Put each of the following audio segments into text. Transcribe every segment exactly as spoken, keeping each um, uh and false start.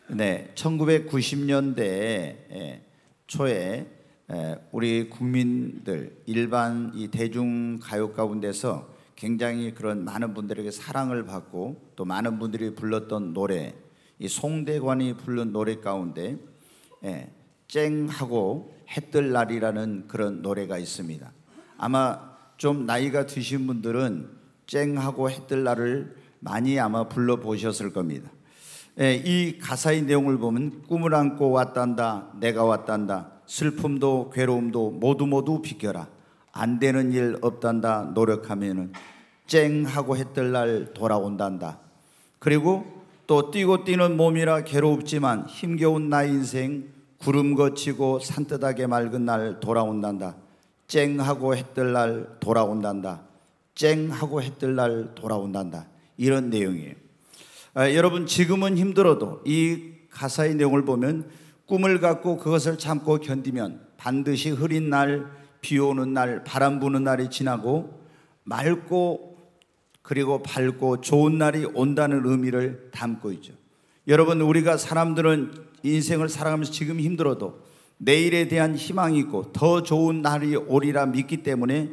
네, 천구백구십 년대 초에 우리 국민들 일반 이 대중 가요 가운데서 굉장히 그런 많은 분들에게 사랑을 받고 또 많은 분들이 불렀던 노래, 이 송대관이 부른 노래 가운데 예, 쨍하고 해뜰 날이라는 그런 노래가 있습니다. 아마 좀 나이가 드신 분들은 쨍하고 해뜰 날을 많이 아마 불러보셨을 겁니다. 예, 이 가사의 내용을 보면 꿈을 안고 왔단다, 내가 왔단다, 슬픔도 괴로움도 모두 모두 비켜라, 안 되는 일 없단다, 노력하면은 쨍하고 해뜰 날 돌아온단다. 그리고 또 뛰고 뛰는 몸이라 괴롭지만 힘겨운 나의 인생 구름 거치고 산뜻하게 맑은 날 돌아온단다. 쨍하고 해뜰 날 돌아온단다. 쨍하고 해뜰 날 돌아온단다. 이런 내용이에요. 아, 여러분 지금은 힘들어도 이 가사의 내용을 보면 꿈을 갖고 그것을 참고 견디면 반드시 흐린 날, 비 오는 날, 바람 부는 날이 지나고 맑고 그리고 밝고 좋은 날이 온다는 의미를 담고 있죠. 여러분 우리가 사람들은 인생을 살아가면서 지금 힘들어도 내일에 대한 희망이 있고 더 좋은 날이 오리라 믿기 때문에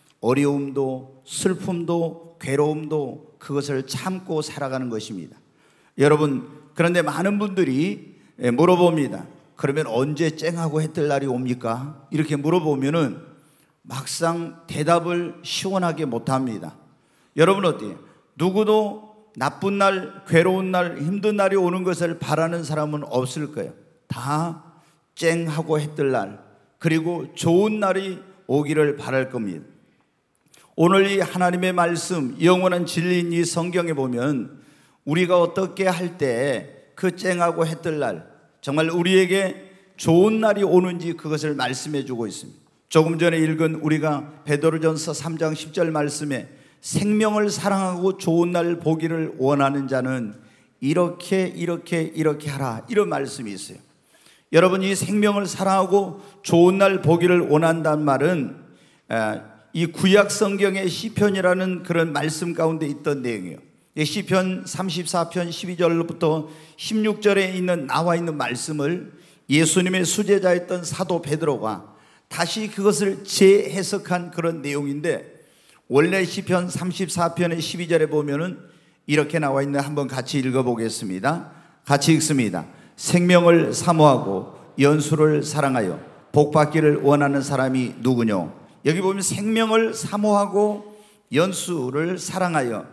어려움도 슬픔도 괴로움도 그것을 참고 살아가는 것입니다. 여러분 그런데 많은 분들이 물어봅니다. 그러면 언제 쨍하고 해뜰 날이 옵니까? 이렇게 물어보면은 막상 대답을 시원하게 못합니다. 여러분 어때요? 누구도 나쁜 날, 괴로운 날, 힘든 날이 오는 것을 바라는 사람은 없을 거예요. 다 쨍하고 해뜰 날, 그리고 좋은 날이 오기를 바랄 겁니다. 오늘 이 하나님의 말씀, 영원한 진리인 이 성경에 보면 우리가 어떻게 할 때 그 쨍하고 해뜰 날, 정말 우리에게 좋은 날이 오는지 그것을 말씀해 주고 있습니다. 조금 전에 읽은 우리가 베드로전서 삼 장 십 절 말씀에 생명을 사랑하고 좋은 날 보기를 원하는 자는 이렇게 이렇게 이렇게 하라, 이런 말씀이 있어요. 여러분이 생명을 사랑하고 좋은 날 보기를 원한다는 말은 이 구약 성경의 시편이라는 그런 말씀 가운데 있던 내용이에요. 시편 삼십사 편 십이 절부터 십육 절에 있는 나와 있는 말씀을 예수님의 수제자였던 사도 베드로가 다시 그것을 재해석한 그런 내용인데, 원래 시편 삼십사 편의 십이 절에 보면은 이렇게 나와 있는, 한번 같이 읽어보겠습니다. 같이 읽습니다. 생명을 사모하고 연수를 사랑하여 복받기를 원하는 사람이 누구뇨? 여기 보면 생명을 사모하고 연수를 사랑하여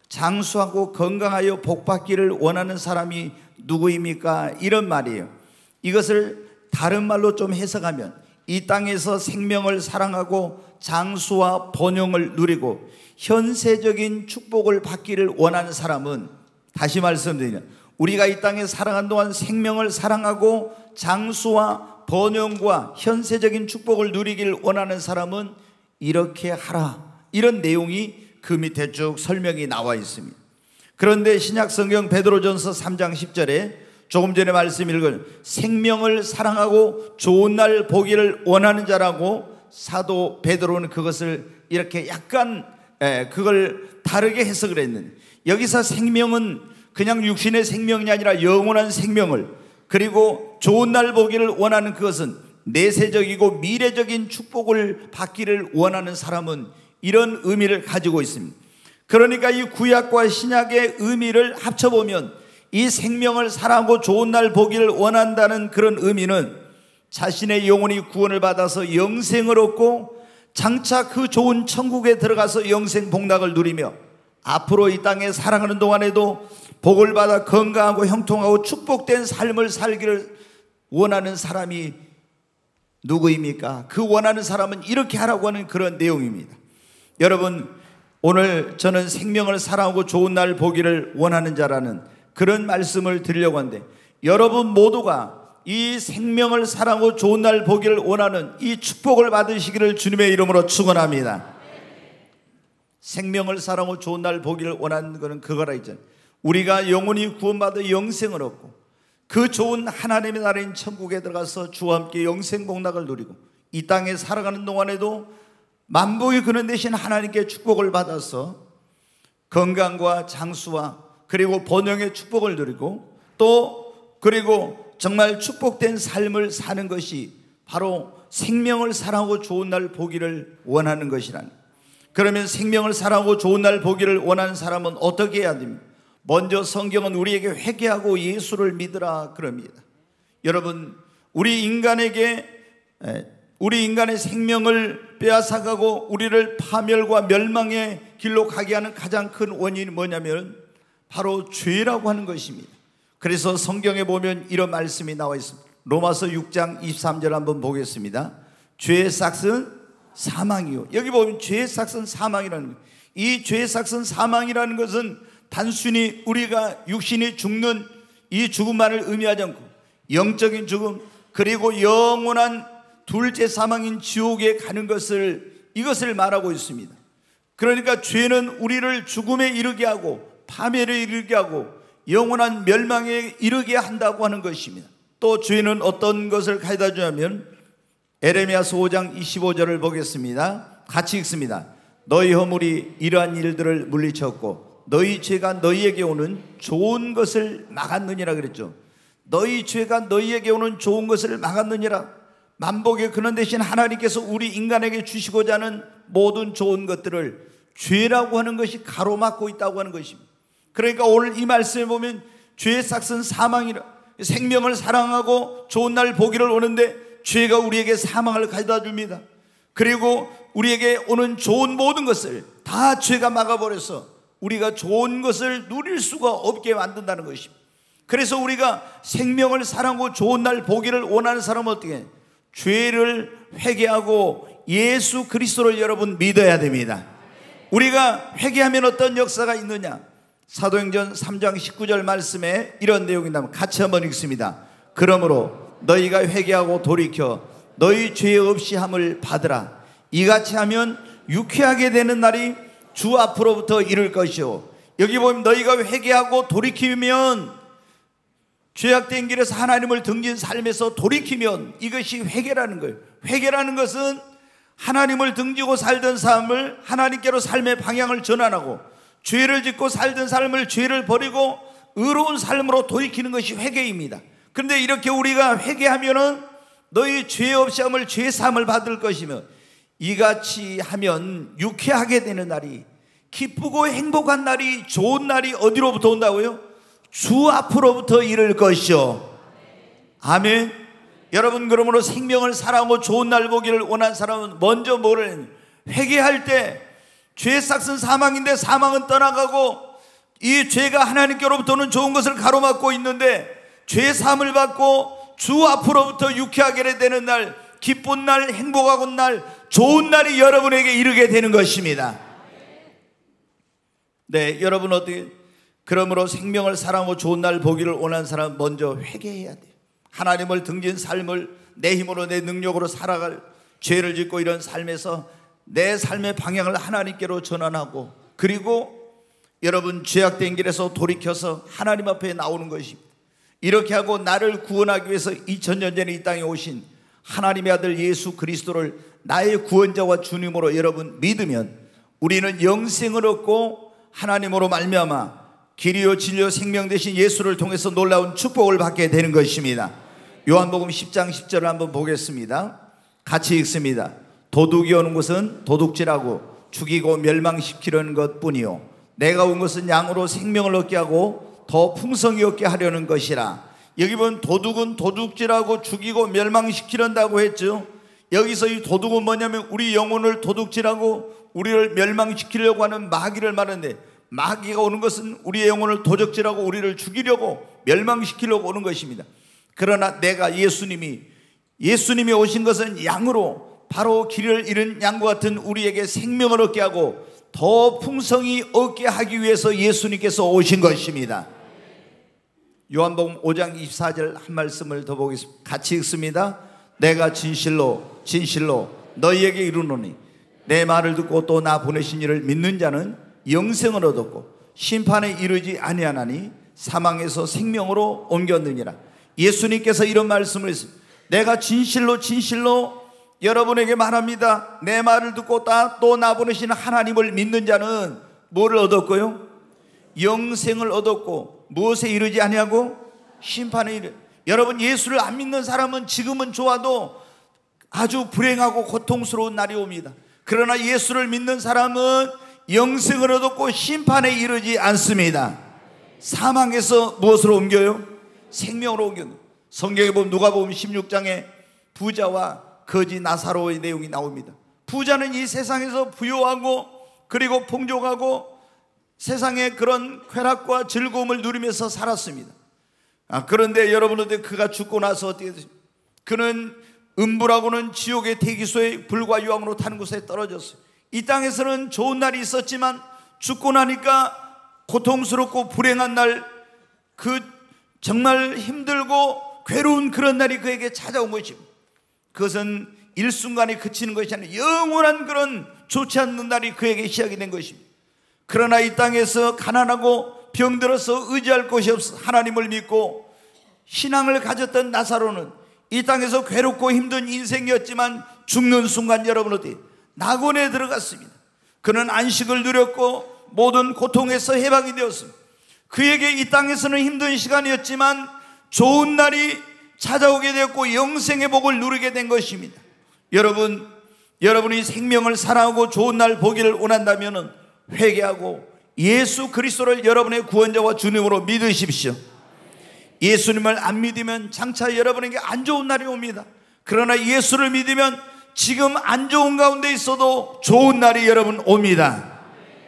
장수하고 건강하여 복받기를 원하는 사람이 누구입니까? 이런 말이에요. 이것을 다른 말로 좀 해석하면 이 땅에서 생명을 사랑하고 장수와 번영을 누리고 현세적인 축복을 받기를 원하는 사람은, 다시 말씀드리면 우리가 이 땅에 살아간 동안 생명을 사랑하고 장수와 번영과 현세적인 축복을 누리기를 원하는 사람은 이렇게 하라, 이런 내용이 그 밑에 쭉 설명이 나와 있습니다. 그런데 신약성경 베드로전서 삼 장 십 절에 조금 전에 말씀 읽은 생명을 사랑하고 좋은 날 보기를 원하는 자라고 사도 베드로는 그것을 이렇게 약간 그걸 다르게 해석을 했는데, 여기서 생명은 그냥 육신의 생명이 아니라 영원한 생명을, 그리고 좋은 날 보기를 원하는 그것은 내세적이고 미래적인 축복을 받기를 원하는 사람은 이런 의미를 가지고 있습니다. 그러니까 이 구약과 신약의 의미를 합쳐보면 이 생명을 사랑하고 좋은 날 보기를 원한다는 그런 의미는 자신의 영혼이 구원을 받아서 영생을 얻고 장차 그 좋은 천국에 들어가서 영생 복락을 누리며 앞으로 이 땅에 살아가는 동안에도 복을 받아 건강하고 형통하고 축복된 삶을 살기를 원하는 사람이 누구입니까? 그 원하는 사람은 이렇게 하라고 하는 그런 내용입니다. 여러분 오늘 저는 생명을 사랑하고 좋은 날 보기를 원하는 자라는 그런 말씀을 드리려고 하는데, 여러분 모두가 이 생명을 사랑하고 좋은 날 보기를 원하는 이 축복을 받으시기를 주님의 이름으로 축원합니다. 생명을 사랑하고 좋은 날 보기를 원하는 것은 그거라 있잖아요. 우리가 영원히 구원받아 영생을 얻고 그 좋은 하나님의 나라인 천국에 들어가서 주와 함께 영생 복락을 누리고 이 땅에 살아가는 동안에도 만복이 그는 대신 하나님께 축복을 받아서 건강과 장수와 그리고 번영의 축복을 누리고 또 그리고 정말 축복된 삶을 사는 것이 바로 생명을 사랑하고 좋은 날 보기를 원하는 것이라는. 그러면 생명을 사랑하고 좋은 날 보기를 원하는 사람은 어떻게 해야 됩니까? 먼저 성경은 우리에게 회개하고 예수를 믿으라 그럽니다. 여러분, 우리 인간에게 우리 인간의 생명을 빼앗아가고 우리를 파멸과 멸망의 길로 가게 하는 가장 큰 원인이 뭐냐면 바로 죄라고 하는 것입니다. 그래서 성경에 보면 이런 말씀이 나와 있습니다. 로마서 육 장 이십삼 절 한번 보겠습니다. 죄의 삭은 사망이요. 여기 보면 죄의 삭은 사망이라는 거예요. 이 죄의 삭은 사망이라는 것은 단순히 우리가 육신이 죽는 이 죽음만을 의미하지 않고 영적인 죽음, 그리고 영원한 둘째 사망인 지옥에 가는 것을, 이것을 말하고 있습니다. 그러니까 죄는 우리를 죽음에 이르게 하고 파멸에 이르게 하고 영원한 멸망에 이르게 한다고 하는 것입니다. 또 죄는 어떤 것을 가져다 주냐면 에레미야서 오 장 이십오 절을 보겠습니다. 같이 읽습니다. 너희 허물이 이러한 일들을 물리쳤고 너희 죄가 너희에게 오는 좋은 것을 막았느니라 그랬죠. 너희 죄가 너희에게 오는 좋은 것을 막았느니라. 만복의 근원 대신 하나님께서 우리 인간에게 주시고자 하는 모든 좋은 것들을 죄라고 하는 것이 가로막고 있다고 하는 것입니다. 그러니까 오늘 이 말씀에 보면 죄의 삭은 사망이라. 생명을 사랑하고 좋은 날 보기를 오는데 죄가 우리에게 사망을 가져다 줍니다. 그리고 우리에게 오는 좋은 모든 것을 다 죄가 막아버려서 우리가 좋은 것을 누릴 수가 없게 만든다는 것입니다. 그래서 우리가 생명을 사랑하고 좋은 날 보기를 원하는 사람은 어떻게 해요? 죄를 회개하고 예수 그리스도를 여러분 믿어야 됩니다. 우리가 회개하면 어떤 역사가 있느냐? 사도행전 삼 장 십구 절 말씀에 이런 내용이 나옵니다. 같이 한번 읽습니다. 그러므로 너희가 회개하고 돌이켜 너희 죄 없이 함을 받으라. 이같이 하면 유쾌하게 되는 날이 주 앞으로부터 이를 것이요. 여기 보면 너희가 회개하고 돌이키면, 죄악된 길에서 하나님을 등진 삶에서 돌이키면, 이것이 회개라는 거예요. 회개라는 것은 하나님을 등지고 살던 삶을 하나님께로 삶의 방향을 전환하고, 죄를 짓고 살던 삶을 죄를 버리고 의로운 삶으로 돌이키는 것이 회개입니다. 그런데 이렇게 우리가 회개하면은 너희 죄 없이 함을 죄 사함을 받을 것이며, 이같이 하면 유쾌하게 되는 날이, 기쁘고 행복한 날이, 좋은 날이 어디로부터 온다고요? 주 앞으로부터 이를 것이요. 아멘. 여러분, 그러므로 생명을 사랑하고 좋은 날 보기를 원하는 사람은 먼저 뭐를 했냐? 회개할 때 죄의 삭은 사망인데 사망은 떠나가고 이 죄가 하나님께로부터는 좋은 것을 가로막고 있는데 죄 사함을 받고 주 앞으로부터 유쾌하게 되는 날, 기쁜 날, 행복한 날, 좋은 날이 여러분에게 이르게 되는 것입니다. 네, 여러분 어떻게? 그러므로 생명을 사랑하고 좋은 날 보기를 원하는 사람은 먼저 회개해야 돼요. 하나님을 등진 삶을 내 힘으로 내 능력으로 살아갈, 죄를 짓고 이런 삶에서 내 삶의 방향을 하나님께로 전환하고, 그리고 여러분 죄악된 길에서 돌이켜서 하나님 앞에 나오는 것입니다. 이렇게 하고 나를 구원하기 위해서 이천 년 전에 이 땅에 오신 하나님의 아들 예수 그리스도를 나의 구원자와 주님으로 여러분 믿으면 우리는 영생을 얻고 하나님으로 말미암아 길이요 진리요 생명 되신 예수를 통해서 놀라운 축복을 받게 되는 것입니다. 요한복음 십 장 십 절을 한번 보겠습니다. 같이 읽습니다. 도둑이 오는 것은 도둑질하고 죽이고 멸망시키려는 것뿐이요 내가 온 것은 양으로 생명을 얻게 하고 더 풍성히 얻게 하려는 것이라. 여기 보면 도둑은 도둑질하고 죽이고 멸망시키려고 했죠. 여기서 이 도둑은 뭐냐면 우리 영혼을 도둑질하고 우리를 멸망시키려고 하는 마귀를 말하는데, 마귀가 오는 것은 우리의 영혼을 도적질하고 우리를 죽이려고 멸망시키려고 오는 것입니다. 그러나 내가 예수님이 예수님이 오신 것은 양으로, 바로 길을 잃은 양과 같은 우리에게 생명을 얻게 하고 더 풍성히 얻게 하기 위해서 예수님께서 오신 것입니다. 요한복음 오 장 이십사 절 한 말씀을 더 보겠습니다. 같이 읽습니다. 내가 진실로 진실로 너희에게 이르노니 내 말을 듣고 또 나 보내신 이를 믿는 자는 영생을 얻었고 심판에 이르지 아니하나니 사망에서 생명으로 옮겼느니라. 예수님께서 이런 말씀을 했습니다. 내가 진실로 진실로 여러분에게 말합니다. 내 말을 듣고 또 나 보내시는 하나님을 믿는 자는 뭐를 얻었고요? 영생을 얻었고 무엇에 이르지 아니하고 심판에 이르. 여러분, 예수를 안 믿는 사람은 지금은 좋아도 아주 불행하고 고통스러운 날이 옵니다. 그러나 예수를 믿는 사람은 영생을 얻었고 심판에 이르지 않습니다. 사망에서 무엇으로 옮겨요? 생명으로 옮겨요. 성경에 보면 누가복음 십육 장에 부자와 거지 나사로의 내용이 나옵니다. 부자는 이 세상에서 부유하고 그리고 풍족하고 세상의 그런 쾌락과 즐거움을 누리면서 살았습니다. 아, 그런데 여러분들, 그가 죽고 나서 어떻게 되죠? 그는 음부라고는 지옥의 대기소에 불과 유황으로 타는 곳에 떨어졌어요. 이 땅에서는 좋은 날이 있었지만 죽고 나니까 고통스럽고 불행한 날, 그 정말 힘들고 괴로운 그런 날이 그에게 찾아온 것입니다. 그것은 일순간에 그치는 것이 아니라 영원한 그런 좋지 않는 날이 그에게 시작이 된 것입니다. 그러나 이 땅에서 가난하고 병들어서 의지할 곳이 없어 하나님을 믿고 신앙을 가졌던 나사로는 이 땅에서 괴롭고 힘든 인생이었지만 죽는 순간 여러분 어디 낙원에 들어갔습니다. 그는 안식을 누렸고 모든 고통에서 해방이 되었습니다. 그에게 이 땅에서는 힘든 시간이었지만 좋은 날이 찾아오게 되었고 영생의 복을 누리게 된 것입니다. 여러분, 여러분이 생명을 사랑하고 좋은 날 보기를 원한다면 회개하고 예수 그리스도를 여러분의 구원자와 주님으로 믿으십시오. 예수님을 안 믿으면 장차 여러분에게 안 좋은 날이 옵니다. 그러나 예수를 믿으면 지금 안 좋은 가운데 있어도 좋은 날이 여러분 옵니다.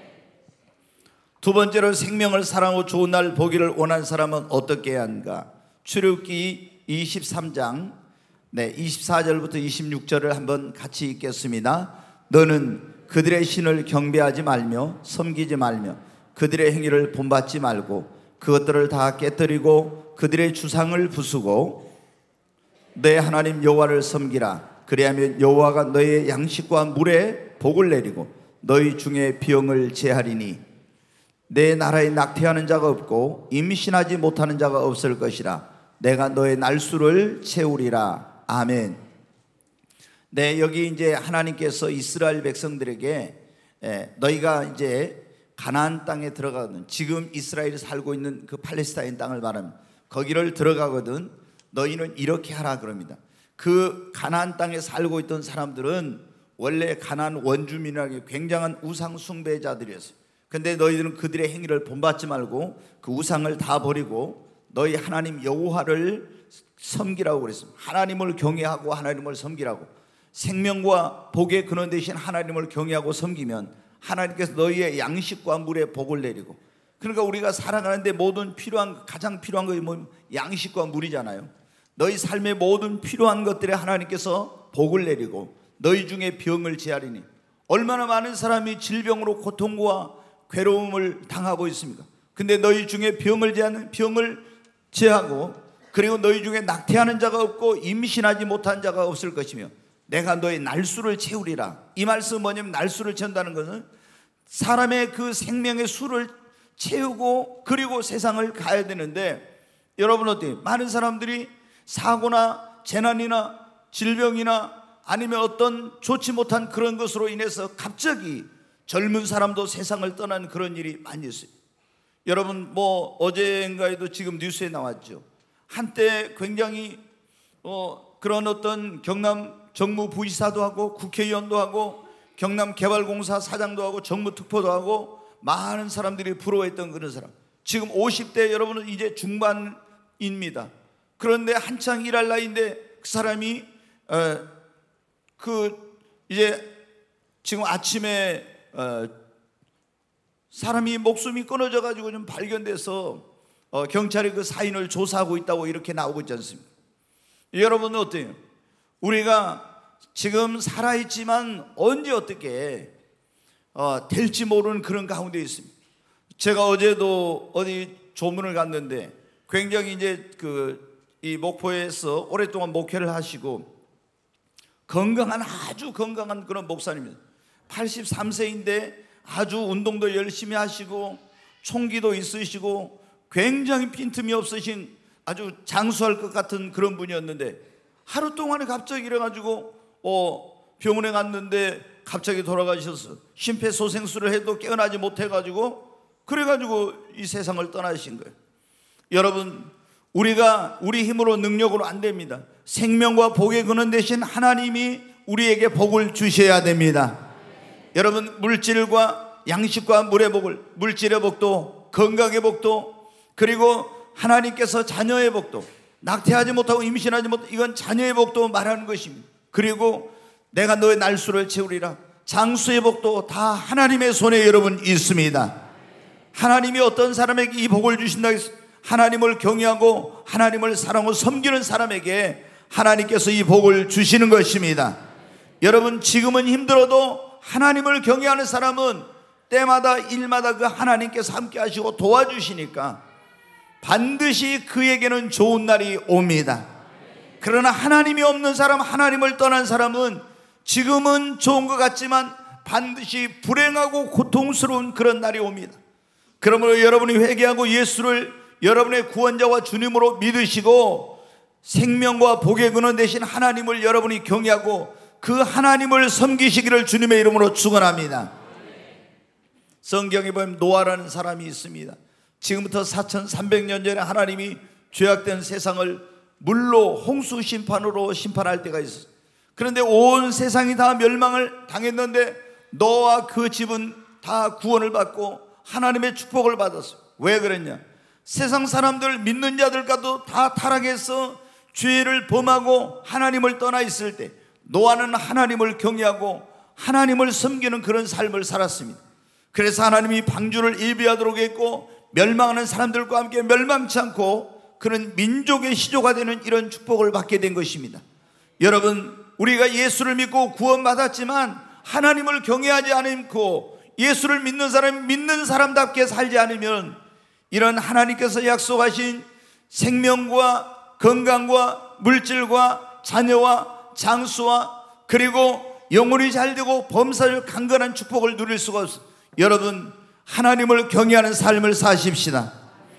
두 번째로 생명을 사랑하고 좋은 날 보기를 원하는 사람은 어떻게 해야 하는가? 출애굽기 이십삼 장 네, 이십사 절부터 이십육 절을 한번 같이 읽겠습니다. 너는 그들의 신을 경배하지 말며 섬기지 말며 그들의 행위를 본받지 말고 그것들을 다 깨뜨리고 그들의 주상을 부수고 내 하나님 여호와를 섬기라. 그리하면 여호와가 너의 양식과 물에 복을 내리고 너희 중에 병을 제하리니 내 나라에 낙태하는 자가 없고 임신하지 못하는 자가 없을 것이라. 내가 너의 날수를 채우리라. 아멘. 네, 여기 이제 하나님께서 이스라엘 백성들에게 예, 너희가 이제 가나안 땅에 들어가거든, 지금 이스라엘이 살고 있는 그 팔레스타인 땅을 말합니다. 거기를 들어가거든 너희는 이렇게 하라 그럽니다. 그 가나안 땅에 살고 있던 사람들은 원래 가나안 원주민이라는 게 굉장한 우상 숭배자들이었어요. 근데 너희들은 그들의 행위를 본받지 말고 그 우상을 다 버리고 너희 하나님 여호와를 섬기라고 그랬습니다. 하나님을 경외하고 하나님을 섬기라고. 생명과 복의 근원 되신 하나님을 경외하고 섬기면 하나님께서 너희의 양식과 물에 복을 내리고, 그러니까 우리가 살아가는데 모든 필요한, 가장 필요한 것이 뭐 양식과 물이잖아요. 너희 삶의 모든 필요한 것들에 하나님께서 복을 내리고 너희 중에 병을 제하리니. 얼마나 많은 사람이 질병으로 고통과 괴로움을 당하고 있습니까? 근데 너희 중에 병을 제하는, 병을 제하고 그리고 너희 중에 낙태하는 자가 없고 임신하지 못한 자가 없을 것이며 내가 너의 날수를 채우리라. 이 말씀은 뭐냐면, 날수를 채운다는 것은 사람의 그 생명의 수를 채우고 그리고 세상을 가야 되는데, 여러분 어때요? 많은 사람들이 사고나 재난이나 질병이나 아니면 어떤 좋지 못한 그런 것으로 인해서 갑자기 젊은 사람도 세상을 떠나는 그런 일이 많이 있어요. 여러분 뭐 어제인가에도 지금 뉴스에 나왔죠. 한때 굉장히 어 그런 어떤 경남 정무부지사도 하고 국회의원도 하고 경남개발공사 사장도 하고 정무특보도 하고 많은 사람들이 부러워했던 그런 사람, 지금 오십 대 여러분은 이제 중반입니다. 그런데 한창 일할 나이인데 그 사람이 어, 그 이제 지금 아침에 어, 사람이 목숨이 끊어져 가지고 좀 발견돼서 어, 경찰이 그 사인을 조사하고 있다고 이렇게 나오고 있지 않습니까? 여러분은 어때요? 우리가 지금 살아있지만 언제 어떻게 어, 될지 모르는 그런 가운데 있습니다. 제가 어제도 어디 조문을 갔는데 굉장히 이제 그 이 목포에서 오랫동안 목회를 하시고 건강한, 아주 건강한 그런 목사님입니다. 팔십삼 세인데 아주 운동도 열심히 하시고 총기도 있으시고 굉장히 빈틈이 없으신 아주 장수할 것 같은 그런 분이었는데, 하루 동안에 갑자기 이래가지고 어, 병원에 갔는데 갑자기 돌아가셨어. 심폐소생술을 해도 깨어나지 못해가지고 그래가지고 이 세상을 떠나신 거예요. 여러분, 우리가 우리 힘으로 능력으로 안 됩니다. 생명과 복의 근원 되신 하나님이 우리에게 복을 주셔야 됩니다. 여러분, 물질과 양식과 물의 복을, 물질의 복도, 건강의 복도, 그리고 하나님께서 자녀의 복도, 낙태하지 못하고 임신하지 못하고, 이건 자녀의 복도 말하는 것입니다. 그리고 내가 너의 날수를 채우리라, 장수의 복도 다 하나님의 손에 여러분 있습니다. 하나님이 어떤 사람에게 이 복을 주신다 했어요? 하나님을 경외하고 하나님을 사랑하고 섬기는 사람에게 하나님께서 이 복을 주시는 것입니다. 여러분, 지금은 힘들어도 하나님을 경외하는 사람은 때마다 일마다 그 하나님께서 함께 하시고 도와주시니까 반드시 그에게는 좋은 날이 옵니다. 그러나 하나님이 없는 사람, 하나님을 떠난 사람은 지금은 좋은 것 같지만 반드시 불행하고 고통스러운 그런 날이 옵니다. 그러므로 여러분이 회개하고 예수를 여러분의 구원자와 주님으로 믿으시고 생명과 복의 근원 되신 하나님을 여러분이 경외하고 그 하나님을 섬기시기를 주님의 이름으로 축원합니다. 성경에 보면 노아라는 사람이 있습니다. 지금부터 사천삼백 년 전에 하나님이 죄악된 세상을 물로 홍수 심판으로 심판할 때가 있었어요. 그런데 온 세상이 다 멸망을 당했는데 노아와 그 집은 다 구원을 받고 하나님의 축복을 받았어요. 왜 그랬냐? 세상 사람들, 믿는 자들과도 다 타락해서 죄를 범하고 하나님을 떠나 있을 때 노아는 하나님을 경외하고 하나님을 섬기는 그런 삶을 살았습니다. 그래서 하나님이 방주를 예비하도록 했고 멸망하는 사람들과 함께 멸망치 않고 그런 민족의 시조가 되는 이런 축복을 받게 된 것입니다. 여러분, 우리가 예수를 믿고 구원받았지만 하나님을 경외하지 않고 예수를 믿는 사람이 믿는 사람답게 살지 않으면 이런 하나님께서 약속하신 생명과 건강과 물질과 자녀와 장수와 그리고 영혼이 잘되고 범사를 강건한 축복을 누릴 수가 없습니다. 여러분, 하나님을 경외하는 삶을 사십시다.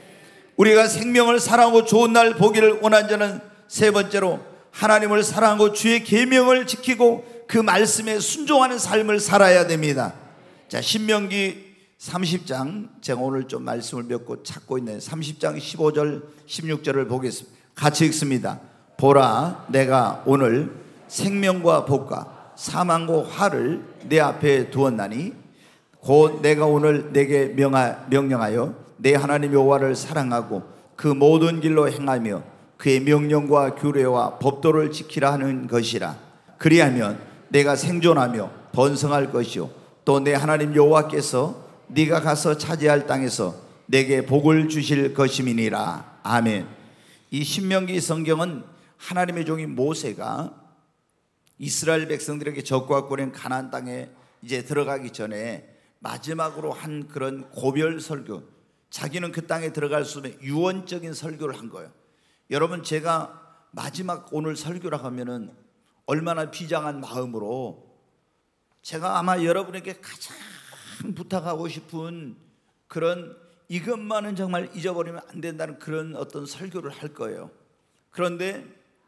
우리가 생명을 사랑하고 좋은 날 보기를 원하는 자는 세 번째로 하나님을 사랑하고 주의 계명을 지키고 그 말씀에 순종하는 삶을 살아야 됩니다. 자, 신명기 삼십 장, 제가 오늘 좀 말씀을 몇 곳 찾고 있는 삼십 장 십오 절 십육 절을 보겠습니다. 같이 읽습니다. 보라, 내가 오늘 생명과 복과 사망과 화를 내 앞에 두었나니 곧 내가 오늘 내게 명하, 명령하여 내 하나님 여호와를 사랑하고 그 모든 길로 행하며 그의 명령과 규례와 법도를 지키라 하는 것이라. 그리하면 내가 생존하며 번성할 것이요 또 내 하나님 여호와께서 네가 가서 차지할 땅에서 내게 복을 주실 것임이니라. 아멘. 이 신명기 성경은 하나님의 종인 모세가 이스라엘 백성들에게 적과꾸린 가나안 땅에 이제 들어가기 전에 마지막으로 한 그런 고별 설교, 자기는 그 땅에 들어갈 수 없는 유언적인 설교를 한 거예요. 여러분, 제가 마지막 오늘 설교라고 하면은 얼마나 비장한 마음으로 제가 아마 여러분에게 가장 부탁하고 싶은 그런 이것만은 정말 잊어버리면 안 된다는 그런 어떤 설교를 할 거예요. 그런데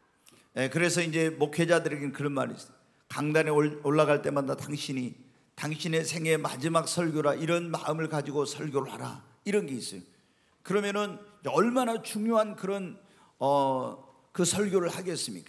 그래서 이제 목회자들에게는 그런 말이 있어요. 강단에 올라갈 때마다 당신이 당신의 생애 마지막 설교라 이런 마음을 가지고 설교를 하라, 이런 게 있어요. 그러면은 얼마나 중요한 그런 어, 그 설교를 하겠습니까?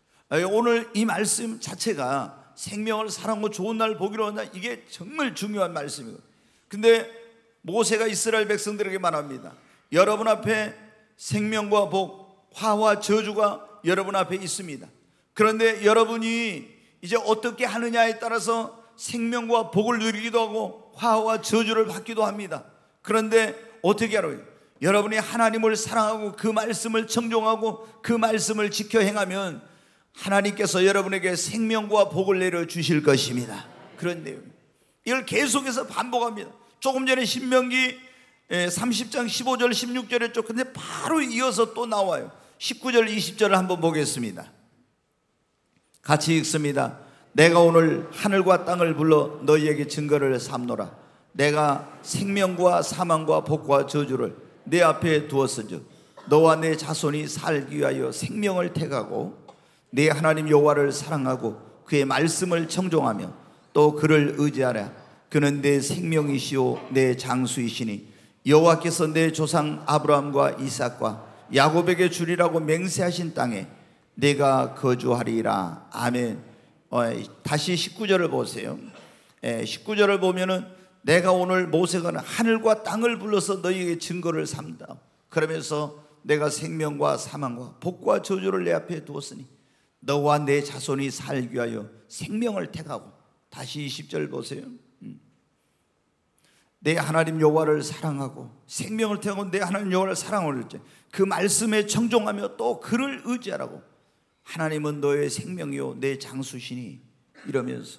오늘 이 말씀 자체가 생명을 사랑하고 좋은 날 보기로 한다, 이게 정말 중요한 말씀이에요. 근데 모세가 이스라엘 백성들에게 말합니다. 여러분 앞에 생명과 복, 화와 저주가 여러분 앞에 있습니다. 그런데 여러분이 이제 어떻게 하느냐에 따라서 생명과 복을 누리기도 하고 화와 저주를 받기도 합니다. 그런데 어떻게 하라고요? 여러분이 하나님을 사랑하고 그 말씀을 청종하고 그 말씀을 지켜 행하면 하나님께서 여러분에게 생명과 복을 내려주실 것입니다. 그런 내용, 이걸 계속해서 반복합니다. 조금 전에 신명기 삼십 장 십오 절 십육 절에 쭉, 근데 바로 이어서 또 나와요. 십구 절 이십 절을 한번 보겠습니다. 같이 읽습니다. 내가 오늘 하늘과 땅을 불러 너희에게 증거를 삼노라. 내가 생명과 사망과 복과 저주를 내 앞에 두었은즉 너와 내 자손이 살기 위하여 생명을 택하고 내 하나님 여호와를 사랑하고 그의 말씀을 청종하며 또 그를 의지하라. 그는 내 생명이시오 내 장수이시니 여호와께서 내 조상 아브라함과 이삭과 야곱에게 주리라고 맹세하신 땅에 내가 거주하리라. 아멘. 어, 다시 십구 절을 보세요. 예, 십구 절을 보면은 내가 오늘 모세가 하늘과 땅을 불러서 너희에게 증거를 삼다. 그러면서 내가 생명과 사망과 복과 저주를 내 앞에 두었으니 너와 내 자손이 살기 위하여 생명을 택하고. 다시 이십 절 보세요. 내 하나님 여호와를 사랑하고 생명을 택하고 내 하나님 여호와를 사랑하고 그 말씀에 청종하며 또 그를 의지하라고. 하나님은 너의 생명이요 내 장수시니. 이러면서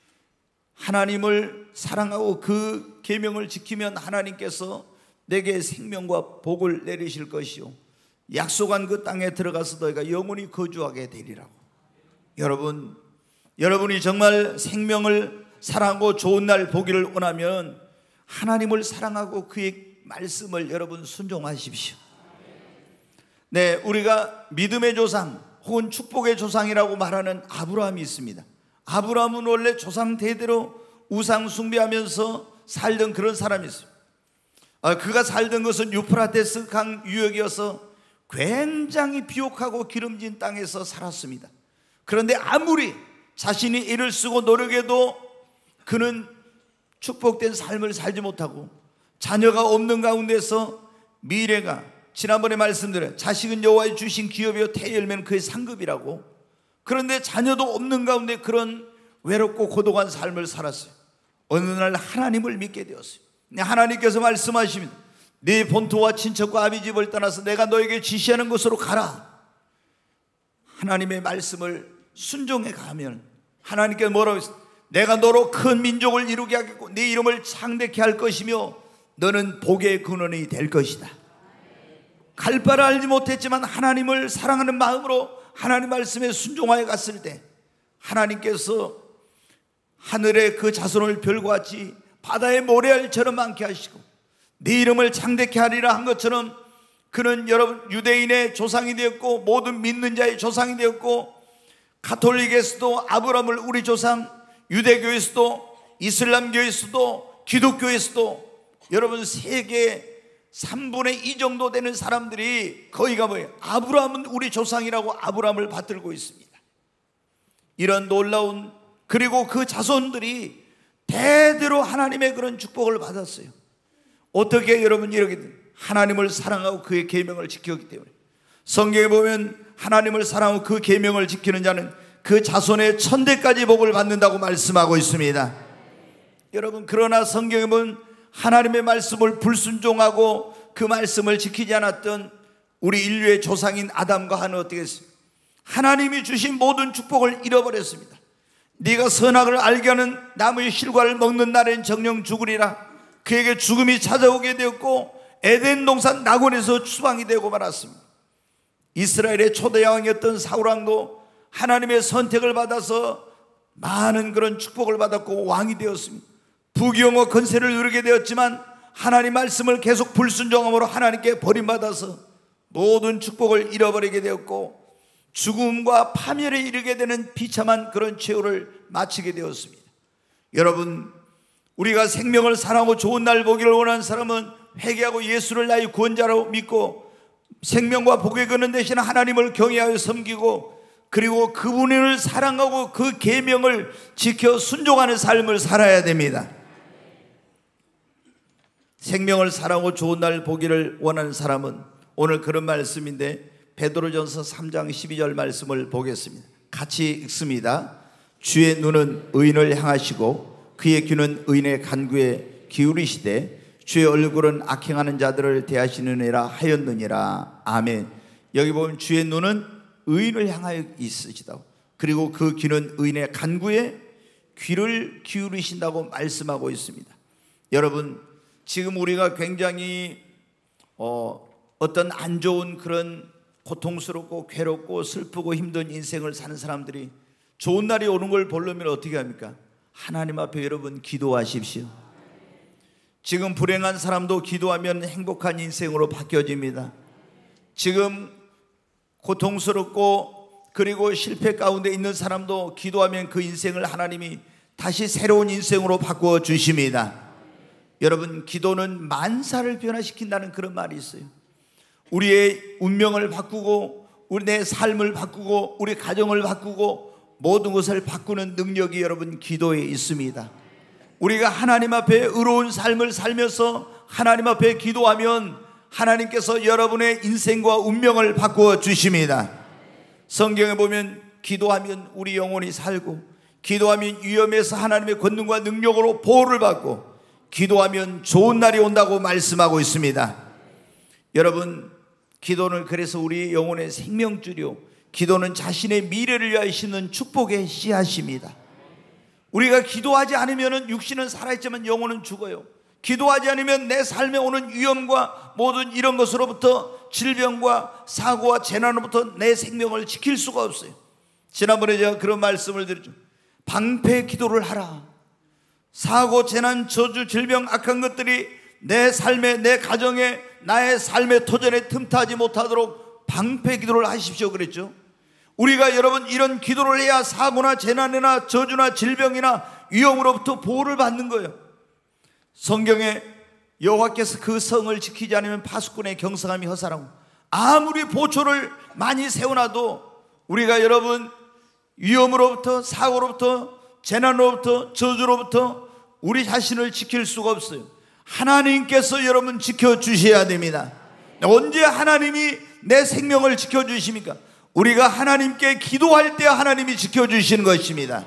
하나님을 사랑하고 그 계명을 지키면 하나님께서 내게 생명과 복을 내리실 것이요 약속한 그 땅에 들어가서 너희가 영원히 거주하게 되리라고. 여러분, 여러분이 정말 생명을 사랑하고 좋은 날 보기를 원하면 하나님을 사랑하고 그의 말씀을 여러분 순종하십시오. 네, 우리가 믿음의 조상 혹은 축복의 조상이라고 말하는 아브라함이 있습니다. 아브라함은 원래 조상 대대로 우상 숭배하면서 살던 그런 사람이 있어요. 아, 그가 살던 것은 유프라테스 강 유역이어서 굉장히 비옥하고 기름진 땅에서 살았습니다. 그런데 아무리 자신이 애를 쓰고 노력해도 그는 축복된 삶을 살지 못하고 자녀가 없는 가운데서 미래가, 지난번에 말씀드린 자식은 여호와의 주신 기업이요 태열매는 그의 상급이라고. 그런데 자녀도 없는 가운데 그런 외롭고 고독한 삶을 살았어요. 어느 날 하나님을 믿게 되었어요. 하나님께서 말씀하십니다. 네 본토와 친척과 아비 집을 떠나서 내가 너에게 지시하는 곳으로 가라. 하나님의 말씀을 순종해 가면 하나님께서 뭐라고 했어요? 내가 너로 큰 민족을 이루게 하겠고 네 이름을 창대케 할 것이며 너는 복의 근원이 될 것이다. 갈 바를 알지 못했지만 하나님을 사랑하는 마음으로 하나님 말씀에 순종하여 갔을 때 하나님께서 하늘의 그 자손을 별과 같이 바다의 모래알처럼 많게 하시고 네 이름을 창대케 하리라 한 것처럼 그는 여러분 유대인의 조상이 되었고 모든 믿는 자의 조상이 되었고 가톨릭에서도 아브라함을 우리 조상, 유대교에서도 이슬람교에서도 기독교에서도 여러분 세계 삼분의 이 정도 되는 사람들이 거의가 뭐예요? 아브라함은 우리 조상이라고 아브라함을 받들고 있습니다. 이런 놀라운, 그리고 그 자손들이 대대로 하나님의 그런 축복을 받았어요. 어떻게 여러분 이렇게 하나님을 사랑하고 그의 계명을 지켰기 때문에. 성경에 보면 하나님을 사랑하고 그 계명을 지키는 자는 그 자손의 천대까지 복을 받는다고 말씀하고 있습니다. 여러분, 그러나 성경에 보면 하나님의 말씀을 불순종하고 그 말씀을 지키지 않았던 우리 인류의 조상인 아담과 하는 어떻게 했어요? 하나님이 주신 모든 축복을 잃어버렸습니다. 네가 선악을 알게 하는 나무의 실과를 먹는 날엔 정령 죽으리라. 그에게 죽음이 찾아오게 되었고 에덴 동산 낙원에서 추방이 되고 말았습니다. 이스라엘의 초대 왕이었던 사울왕도 하나님의 선택을 받아서 많은 그런 축복을 받았고 왕이 되었습니다. 부귀영화 권세를 누리게 되었지만 하나님 말씀을 계속 불순종함으로 하나님께 버림받아서 모든 축복을 잃어버리게 되었고 죽음과 파멸에 이르게 되는 비참한 그런 최후를 마치게 되었습니다. 여러분, 우리가 생명을 사랑하고 좋은 날 보기를 원하는 사람은 회개하고 예수를 나의 구원자로 믿고 생명과 복의 근원 되시는 하나님을 경외하여 섬기고 그리고 그분을 사랑하고 그 계명을 지켜 순종하는 삶을 살아야 됩니다. 생명을 사랑하고 좋은 날 보기를 원하는 사람은 오늘 그런 말씀인데 베드로전서 삼 장 십이 절 말씀을 보겠습니다. 같이 읽습니다. 주의 눈은 의인을 향하시고 그의 귀는 의인의 간구에 기울이시되 주의 얼굴은 악행하는 자들을 대하시느니라 하였느니라. 아멘. 여기 보면 주의 눈은 의인을 향하여 있으시다고, 그리고 그 귀는 의인의 간구에 귀를 기울이신다고 말씀하고 있습니다. 여러분, 지금 우리가 굉장히 어, 어떤 안 좋은 그런 고통스럽고 괴롭고 슬프고 힘든 인생을 사는 사람들이 좋은 날이 오는 걸 보려면 어떻게 합니까? 하나님 앞에 여러분 기도하십시오. 지금 불행한 사람도 기도하면 행복한 인생으로 바뀌어집니다. 지금 고통스럽고 그리고 실패 가운데 있는 사람도 기도하면 그 인생을 하나님이 다시 새로운 인생으로 바꾸어 주십니다. 여러분, 기도는 만사를 변화시킨다는 그런 말이 있어요. 우리의 운명을 바꾸고 우리 내 삶을 바꾸고 우리 가정을 바꾸고 모든 것을 바꾸는 능력이 여러분 기도에 있습니다. 우리가 하나님 앞에 의로운 삶을 살면서 하나님 앞에 기도하면 하나님께서 여러분의 인생과 운명을 바꾸어 주십니다. 성경에 보면 기도하면 우리 영혼이 살고, 기도하면 위험에서 하나님의 권능과 능력으로 보호를 받고, 기도하면 좋은 날이 온다고 말씀하고 있습니다. 여러분, 기도는 그래서 우리 영혼의 생명줄이요, 기도는 자신의 미래를 위하여 심는 축복의 씨앗입니다. 우리가 기도하지 않으면 육신은 살아있지만 영혼은 죽어요. 기도하지 않으면 내 삶에 오는 위험과 모든 이런 것으로부터, 질병과 사고와 재난으로부터 내 생명을 지킬 수가 없어요. 지난번에 제가 그런 말씀을 드렸죠. 방패 기도를 하라. 사고, 재난, 저주, 질병, 악한 것들이 내 삶에, 내 가정에, 나의 삶의 토전에 틈타지 못하도록 방패 기도를 하십시오 그랬죠. 우리가 여러분 이런 기도를 해야 사고나 재난이나 저주나 질병이나 위험으로부터 보호를 받는 거예요. 성경에 여호와께서 그 성을 지키지 않으면 파수꾼의 경성함이 허사라고. 아무리 보초를 많이 세워놔도 우리가 여러분 위험으로부터, 사고로부터, 재난으로부터, 저주로부터 우리 자신을 지킬 수가 없어요. 하나님께서 여러분 지켜주셔야 됩니다. 언제 하나님이 내 생명을 지켜주십니까? 우리가 하나님께 기도할 때 하나님이 지켜주시는 것입니다.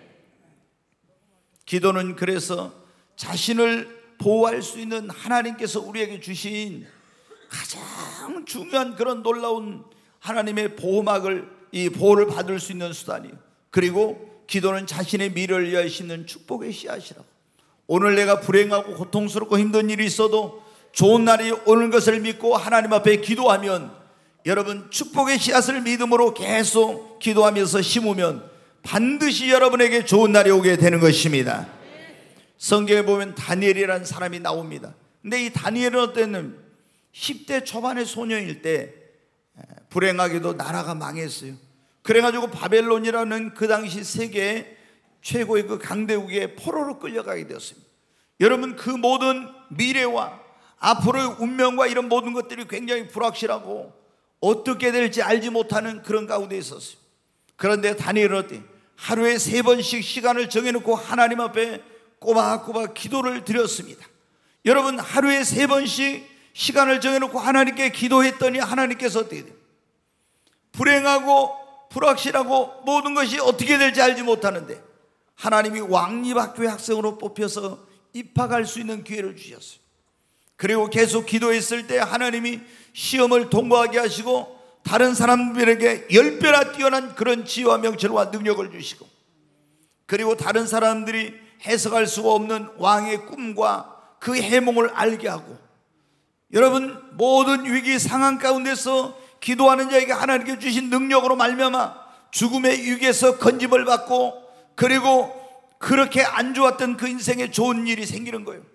기도는 그래서 자신을 보호할 수 있는 하나님께서 우리에게 주신 가장 중요한 그런 놀라운 하나님의 보호막을, 이 보호를 받을 수 있는 수단이에요. 그리고 기도는 자신의 미래를 위하여 심는 축복의 씨앗이라고. 오늘 내가 불행하고 고통스럽고 힘든 일이 있어도 좋은 날이 오는 것을 믿고 하나님 앞에 기도하면, 여러분 축복의 씨앗을 믿음으로 계속 기도하면서 심으면 반드시 여러분에게 좋은 날이 오게 되는 것입니다. 성경에 보면 다니엘이라는 사람이 나옵니다. 근데 이 다니엘은 어땠냐면 십 대 초반의 소녀일 때 불행하게도 나라가 망했어요. 그래가지고 바벨론이라는 그 당시 세계의 최고의 그 강대국의 포로로 끌려가게 되었습니다. 여러분 그 모든 미래와 앞으로의 운명과 이런 모든 것들이 굉장히 불확실하고 어떻게 될지 알지 못하는 그런 가운데 있었어요. 그런데 다니엘은 어때? 하루에 세 번씩 시간을 정해놓고 하나님 앞에 꼬박꼬박 기도를 드렸습니다. 여러분 하루에 세 번씩 시간을 정해놓고 하나님께 기도했더니 하나님께서 어떻게 돼요? 불행하고 불확실하고 모든 것이 어떻게 될지 알지 못하는데 하나님이 왕립학교의 학생으로 뽑혀서 입학할 수 있는 기회를 주셨어요. 그리고 계속 기도했을 때 하나님이 시험을 통과하게 하시고 다른 사람들에게 열 배나 뛰어난 그런 지혜와 명철과 능력을 주시고, 그리고 다른 사람들이 해석할 수가 없는 왕의 꿈과 그 해몽을 알게 하고, 여러분 모든 위기 상황 가운데서 기도하는 자에게 하나님께 주신 능력으로 말미암아 죽음의 위기에서 건짐을 받고, 그리고 그렇게 안 좋았던 그 인생에 좋은 일이 생기는 거예요.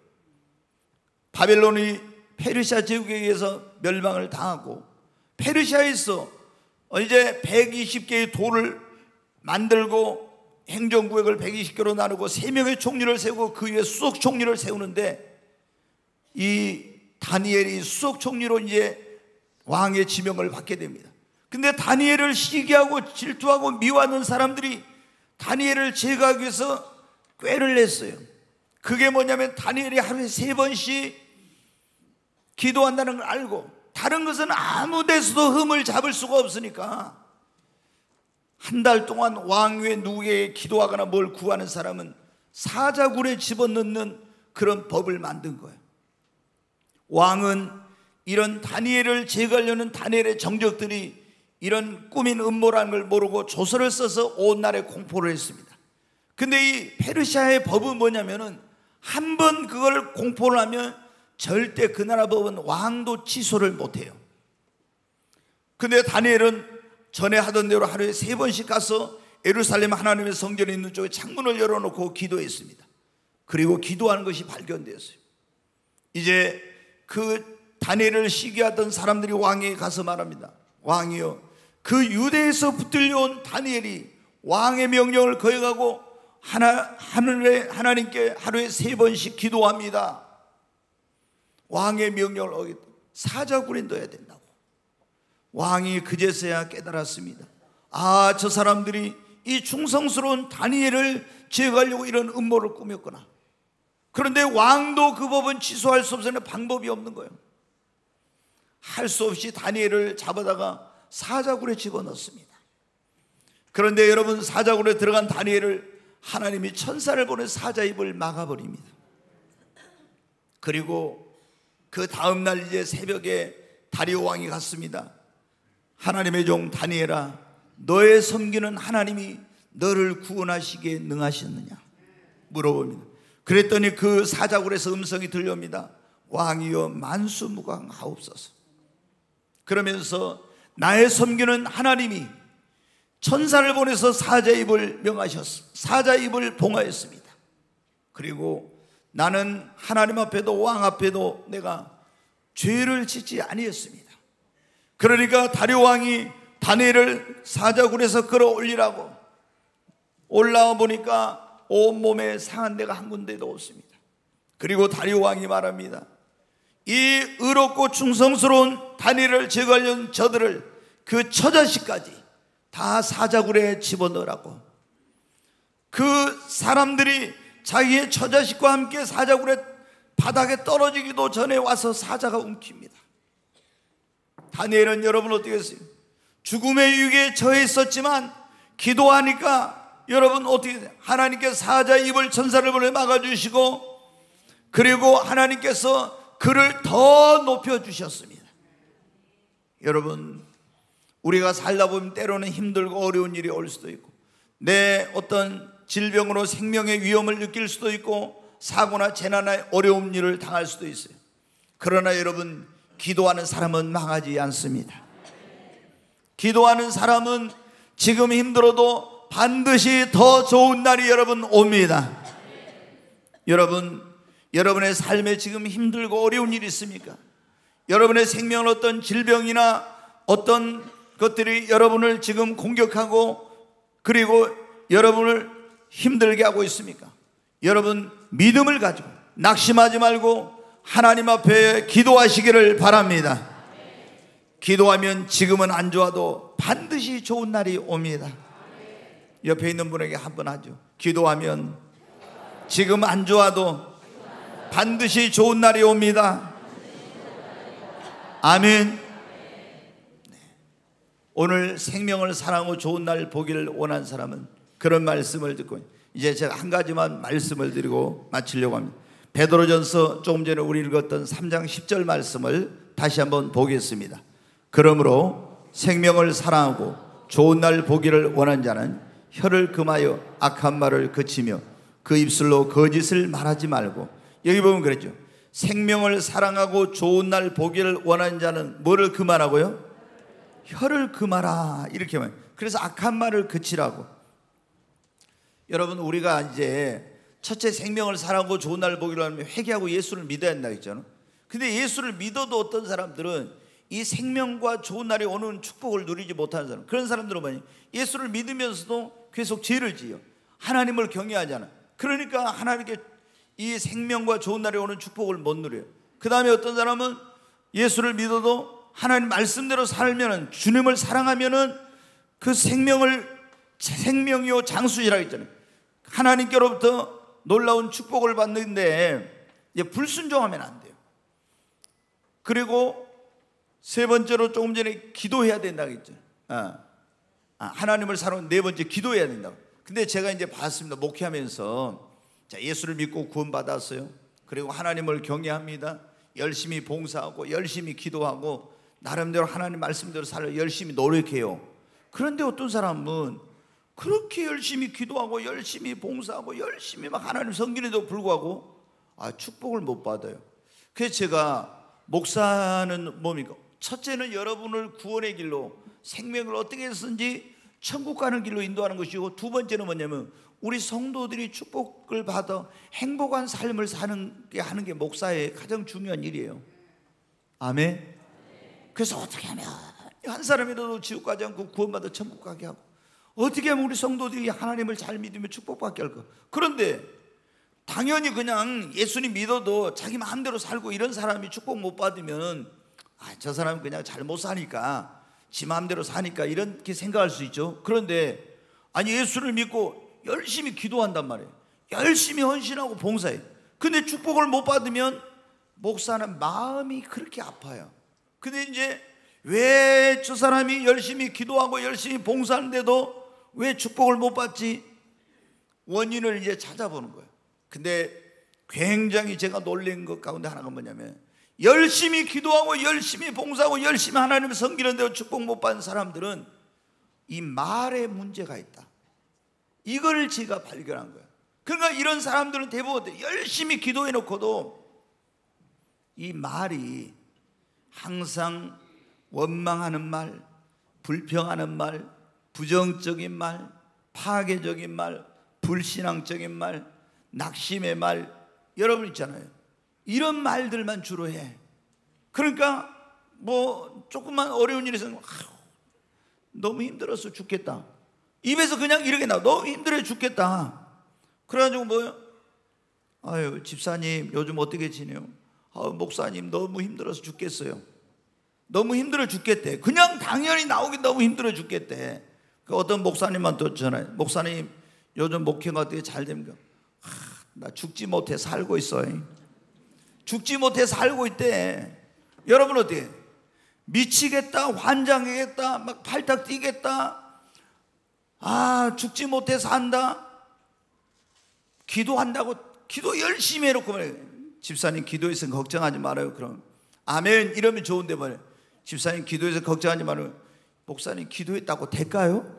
바벨론이 페르시아 제국에 의해서 멸망을 당하고, 페르시아에서 이제 백이십 개의 돌을 만들고 행정구역을 백이십 개로 나누고 세 명의 총리를 세우고 그 위에 수석 총리를 세우는데, 이 다니엘이 수석 총리로 이제 왕의 지명을 받게 됩니다. 근데 다니엘을 시기하고 질투하고 미워하는 사람들이 다니엘을 제거하기 위해서 꾀를 냈어요. 그게 뭐냐면 다니엘이 하루에 세 번씩 기도한다는 걸 알고, 다른 것은 아무 데서도 흠을 잡을 수가 없으니까 한 달 동안 왕 위에 누구에게 기도하거나 뭘 구하는 사람은 사자굴에 집어넣는 그런 법을 만든 거예요. 왕은 이런 다니엘을 제거하려는 다니엘의 정적들이 이런 꾸민 음모라는 걸 모르고 조서를 써서 온 나라에 공포를 했습니다. 근데 이 페르시아의 법은 뭐냐면은 한 번 그걸 공포를 하면 절대 그 나라 법은 왕도 취소를 못해요. 근데 다니엘은 전에 하던 대로 하루에 세 번씩 가서 예루살렘 하나님의 성전에 있는 쪽에 창문을 열어놓고 기도했습니다. 그리고 기도하는 것이 발견되었어요. 이제 그 다니엘을 시기하던 사람들이 왕에게 가서 말합니다. 왕이여, 그 유대에서 붙들려온 다니엘이 왕의 명령을 거역하고 하나, 하늘에 하나님께 하루에 세 번씩 기도합니다. 왕의 명령을 어겼다. 사자굴에 넣어야 된다고. 왕이 그제서야 깨달았습니다. 아, 저 사람들이 이 충성스러운 다니엘을 제거하려고 이런 음모를 꾸몄구나. 그런데 왕도 그 법은 취소할 수 없으니 방법이 없는 거예요. 할 수 없이 다니엘을 잡아다가 사자굴에 집어넣습니다. 그런데 여러분, 사자굴에 들어간 다니엘을 하나님이 천사를 보내 사자 입을 막아버립니다. 그리고 그 다음날 이제 새벽에 다리오 왕이 갔습니다. 하나님의 종 다니엘아, 너의 섬기는 하나님이 너를 구원하시기에 능하셨느냐 물어봅니다. 그랬더니 그 사자굴에서 음성이 들려옵니다. 왕이여 만수무강하옵소서. 그러면서 나의 섬기는 하나님이 천사를 보내서 사자 입을 명하셨어. 사자 입을 봉하였습니다. 그리고 나는 하나님 앞에도 왕 앞에도 내가 죄를 짓지 아니했습니다. 그러니까 다리오 왕이 다니엘을 사자굴에서 끌어올리라고 올라와 보니까 온몸에 상한 데가 한 군데도 없습니다. 그리고 다리오 왕이 말합니다. 이 의롭고 충성스러운 다니엘을 제거하려는 저들을 그 처자식까지 다 사자굴에 집어넣으라고. 그 사람들이 자기의 처자식과 함께 사자굴에 바닥에 떨어지기도 전에 와서 사자가 움킵니다. 다니엘은 여러분 어떻게 했어요? 죽음의 유혹에 처해 있었지만 기도하니까 여러분 어떻게 돼요? 하나님께서 사자 입을 천사를 보내 막아주시고, 그리고 하나님께서 그를 더 높여주셨습니다. 여러분, 우리가 살다 보면 때로는 힘들고 어려운 일이 올 수도 있고, 내 어떤 질병으로 생명의 위험을 느낄 수도 있고, 사고나 재난의 어려운 일을 당할 수도 있어요. 그러나 여러분, 기도하는 사람은 망하지 않습니다. 기도하는 사람은 지금 힘들어도 반드시 더 좋은 날이 여러분 옵니다. 여러분, 여러분의 삶에 지금 힘들고 어려운 일이 있습니까? 여러분의 생명은 어떤 질병이나 어떤 것들이 여러분을 지금 공격하고 그리고 여러분을 힘들게 하고 있습니까? 여러분, 믿음을 가지고 낙심하지 말고 하나님 앞에 기도하시기를 바랍니다. 기도하면 지금은 안 좋아도 반드시 좋은 날이 옵니다. 옆에 있는 분에게 한번 하죠. 기도하면 지금 안 좋아도 반드시 좋은 날이 옵니다. 아멘. 오늘 생명을 사랑하고 좋은 날 보기를 원하는 사람은 그런 말씀을 듣고, 이제 제가 한 가지만 말씀을 드리고 마치려고 합니다. 베드로전서 조금 전에 우리 읽었던 삼 장 십 절 말씀을 다시 한번 보겠습니다. 그러므로 생명을 사랑하고 좋은 날 보기를 원하는 자는 혀를 금하여 악한 말을 그치며 그 입술로 거짓을 말하지 말고. 여기 보면 그랬죠. 생명을 사랑하고 좋은 날 보기를 원하는 자는 뭐를 금하라고요? 혀를 금하라, 이렇게 말해요. 그래서 악한 말을 그치라고. 여러분, 우리가 이제 첫째 생명을 사랑하고 좋은 날 보기를 하면 회개하고 예수를 믿어야 한다 했잖아요. 근데 예수를 믿어도 어떤 사람들은 이 생명과 좋은 날이 오는 축복을 누리지 못하는 사람, 그런 사람들은 뭐냐, 예수를 믿으면서도 계속 죄를 지어 하나님을 경외하잖아. 그러니까 하나님께 이 생명과 좋은 날이 오는 축복을 못 누려요. 그 다음에 어떤 사람은 예수를 믿어도 하나님 말씀대로 살면은, 주님을 사랑하면은 그 생명을 생명이요 장수이라고 했잖아요. 하나님께로부터 놀라운 축복을 받는데 이제 불순종하면 안 돼요. 그리고 세 번째로 조금 전에 기도해야 된다고 했죠. 아, 아, 하나님을 사랑하는 네 번째 기도해야 된다고. 근데 제가 이제 봤습니다. 목회하면서, 자, 예수를 믿고 구원받았어요. 그리고 하나님을 경외합니다. 열심히 봉사하고 열심히 기도하고 나름대로 하나님 말씀대로 살려 열심히 노력해요. 그런데 어떤 사람은 그렇게 열심히 기도하고 열심히 봉사하고 열심히 막 하나님 섬기는데도 불구하고 아, 축복을 못 받아요. 그래서 제가, 목사는 뭡니까? 첫째는 여러분을 구원의 길로, 생명을 어떻게 해서든지 천국 가는 길로 인도하는 것이고, 두 번째는 뭐냐면 우리 성도들이 축복을 받아 행복한 삶을 사는 게, 하는 게 목사의 가장 중요한 일이에요. 아멘. 그래서 어떻게 하면 한 사람이라도 지옥 가지 않고 구원받아 천국 가게 하고, 어떻게 하면 우리 성도들이 하나님을 잘 믿으며 축복받게 할까? 그런데 당연히 그냥 예수님 믿어도 자기 마음대로 살고 이런 사람이 축복 못 받으면 아, 저 사람은 그냥 잘 못 사니까 지 마음대로 사니까 이렇게 생각할 수 있죠. 그런데 아니 예수를 믿고 열심히 기도한단 말이에요. 열심히 헌신하고 봉사해. 근데 축복을 못 받으면 목사는 마음이 그렇게 아파요. 근데 이제 왜 저 사람이 열심히 기도하고 열심히 봉사하는데도 왜 축복을 못 받지? 원인을 이제 찾아보는 거예요. 근데 굉장히 제가 놀란 것 가운데 하나가 뭐냐면, 열심히 기도하고 열심히 봉사하고 열심히 하나님을 섬기는데도 축복 못 받는 사람들은 이 말에 문제가 있다. 이걸 제가 발견한 거예요. 그러니까 이런 사람들은 대부분 열심히 기도해 놓고도 이 말이 항상 원망하는 말, 불평하는 말, 부정적인 말, 파괴적인 말, 불신앙적인 말, 낙심의 말, 여러분 있잖아요. 이런 말들만 주로 해. 그러니까 뭐 조금만 어려운 일이 있으면 너무 힘들어서 죽겠다. 입에서 그냥 이렇게 나와. 너무 힘들어 죽겠다. 그래가지고 뭐요? 아유 집사님 요즘 어떻게 지내요? 아유 목사님 너무 힘들어서 죽겠어요. 너무 힘들어 죽겠대. 그냥 당연히 나오긴 너무 힘들어 죽겠대. 그 어떤 목사님한테 전화해. 목사님 요즘 목회가 어떻게 잘 됩니까? 하, 나 죽지 못해 살고 있어요. 죽지 못해 살고 있대. 여러분 어떻게? 미치겠다, 환장하겠다, 막 팔딱 뛰겠다. 아 죽지 못해 산다. 기도한다고 기도 열심히 해놓고 말해. 집사님 기도해서 걱정하지 말아요. 그럼 아멘 이러면 좋은데 말이에요. 집사님 기도해서 걱정하지 말아요. 목사님 기도했다고 될까요?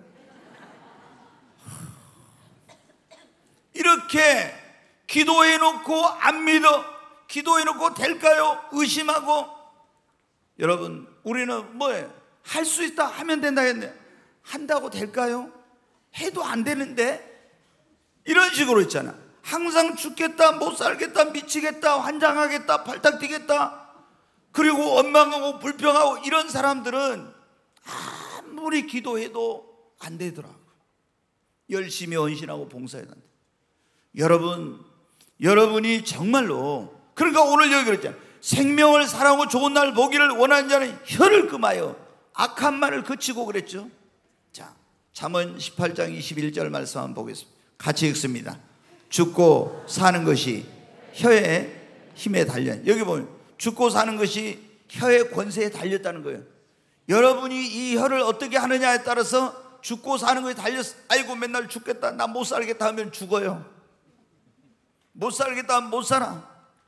이렇게 기도해놓고 안 믿어. 기도해놓고 될까요? 의심하고. 여러분 우리는 뭐예요? 할 수 있다 하면 된다 했네. 한다고 될까요? 해도 안 되는데. 이런 식으로 있잖아. 항상 죽겠다, 못 살겠다, 미치겠다, 환장하겠다, 팔딱 뛰겠다. 그리고 원망하고 불평하고 이런 사람들은 아무리 기도해도 안 되더라고. 열심히 헌신하고 봉사해야 한다. 여러분, 여러분이 정말로, 그러니까 오늘 여기 그랬잖아. 생명을 사랑하고 좋은 날 보기를 원하는 자는 혀를 금하여 악한 말을 그치고 그랬죠. 자, 잠언 십팔 장 이십일 절 말씀 한번 보겠습니다. 같이 읽습니다. 죽고 사는 것이 혀의 힘에 달려. 여기 보면 죽고 사는 것이 혀의 권세에 달렸다는 거예요. 여러분이 이 혀를 어떻게 하느냐에 따라서 죽고 사는 것이 달렸어. 아이고 맨날 죽겠다, 나 못 살겠다 하면 죽어요. 못 살겠다 하면 못 살아.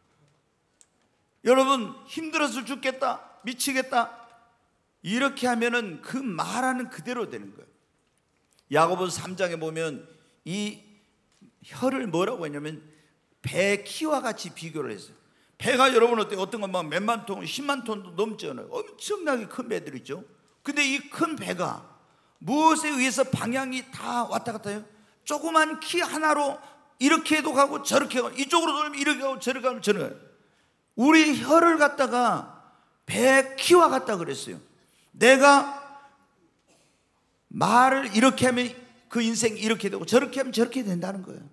여러분 힘들어서 죽겠다, 미치겠다 이렇게 하면은 그 말하는 그대로 되는 거예요. 야고보서 삼 장에 보면 이 혀를 뭐라고 했냐면 배 키와 같이 비교를 했어요. 배가 여러분 어때요? 어떤 건 막 몇만 톤, 십만 톤도 넘잖아요. 엄청나게 큰 배들 있죠. 근데 이 큰 배가 무엇에 의해서 방향이 다 왔다 갔다 해요? 조그만 키 하나로 이렇게 해도 가고 저렇게 가고, 이쪽으로 돌면 이렇게 가고 저렇게 가면 저렇게 가요. 우리 혀를 갖다가 배 키와 같다 그랬어요. 내가 말을 이렇게 하면 그 인생이 이렇게 되고 저렇게 하면 저렇게 된다는 거예요.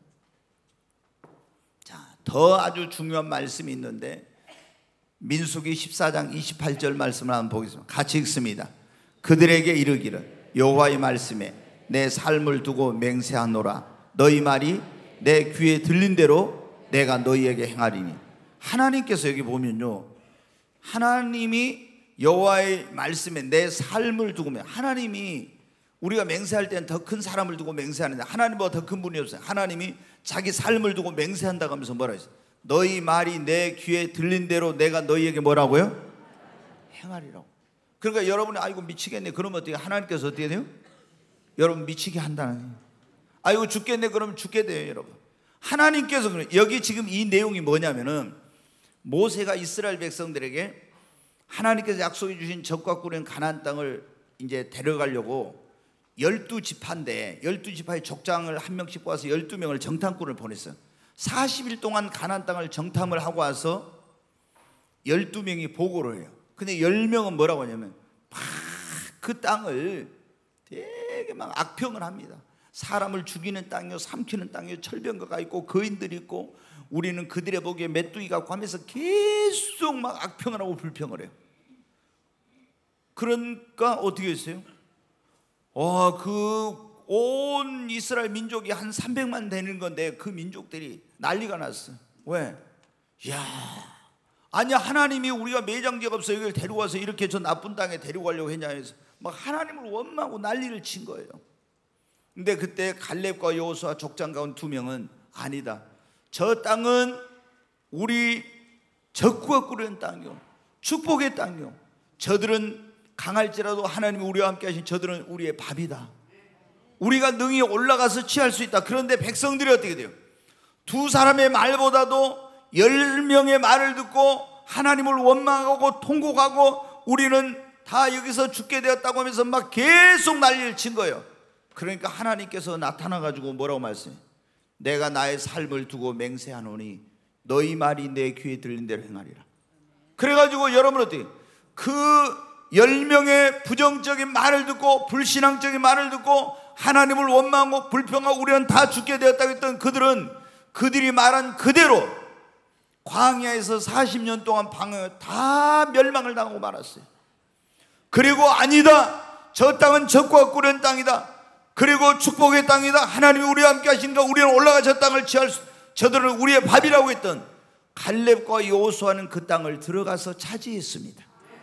자, 더 아주 중요한 말씀이 있는데 민수기 십사 장 이십팔 절 말씀을 한번 보겠습니다. 같이 읽습니다. 그들에게 이르기를 여호와의 말씀에 내 삶을 두고 맹세하노라. 너희 말이 내 귀에 들린 대로 내가 너희에게 행하리니. 하나님께서 여기 보면요, 하나님이 여호와의 말씀에 내 삶을 두고, 하나님이 우리가 맹세할 때는 더 큰 사람을 두고 맹세하는데 하나님보다 더 큰 분이 없어요. 하나님이 자기 삶을 두고 맹세한다고 하면서 뭐라 했어요? 너희 말이 내 귀에 들린 대로 내가 너희에게 뭐라고요? 행하리라고. 그러니까 여러분이 아이고 미치겠네 그러면 어떻게, 하나님께서 어떻게 돼요? 여러분 미치게 한다는 거예요. 아이고 죽겠네 그러면 죽게 돼요. 여러분 하나님께서 그래요. 여기 지금 이 내용이 뭐냐면은 모세가 이스라엘 백성들에게 하나님께서 약속해 주신 적과 꿀인 가나안 땅을 이제 데려가려고 열두 지파인데 열두 지파의 족장을 한 명씩 뽑아서 열두 명을 정탐꾼을 보냈어요. 사십 일 동안 가나안 땅을 정탐을 하고 와서 열두 명이 보고를 해요. 근데 열 명은 뭐라고 하냐면 막 그 땅을 되게 막 악평을 합니다. 사람을 죽이는 땅이요, 삼키는 땅이요, 철병거가 있고 거인들이 있고 우리는 그들의 보기에 메뚜기 같고 하면서 계속 막 악평을 하고 불평을 해요. 그러니까 어떻게 했어요? 와, 그 온 이스라엘 민족이 한 삼백만 되는 건데 그 민족들이 난리가 났어. 왜? 야, 아니 하나님이 우리가 매장지가 없어 여기를 데리고 와서 이렇게 저 나쁜 땅에 데리고 가려고 했냐 해서 막 하나님을 원망하고 난리를 친 거예요. 근데 그때 갈렙과 여호수아 족장 가운 두 명은 아니다, 저 땅은 우리 적과 꾸려는 땅이요, 축복의 땅이요, 저들은 강할지라도 하나님이 우리와 함께 하신 저들은 우리의 밥이다, 우리가 능히 올라가서 취할 수 있다. 그런데 백성들이 어떻게 돼요? 두 사람의 말보다도 열 명의 말을 듣고 하나님을 원망하고 통곡하고 우리는 다 여기서 죽게 되었다고 하면서 막 계속 난리를 친 거예요. 그러니까 하나님께서 나타나가지고 뭐라고 말씀해요? 내가 나의 삶을 두고 맹세하노니 너희 말이 내 귀에 들린 대로 행하리라. 그래가지고 여러분 어떻게 그 열 명의 부정적인 말을 듣고 불신앙적인 말을 듣고 하나님을 원망하고 불평하고 우리는 다 죽게 되었다고 했던 그들은 그들이 말한 그대로 광야에서 사십 년 동안 방황해 다 멸망을 당하고 말았어요. 그리고 아니다, 저 땅은 적과 꾸려는 땅이다, 그리고 축복의 땅이다, 하나님이 우리와 함께 하신가 우리는 올라가 저 땅을 취할 수, 저들은 우리의 밥이라고 했던 갈렙과 여호수아는 그 땅을 들어가서 차지했습니다.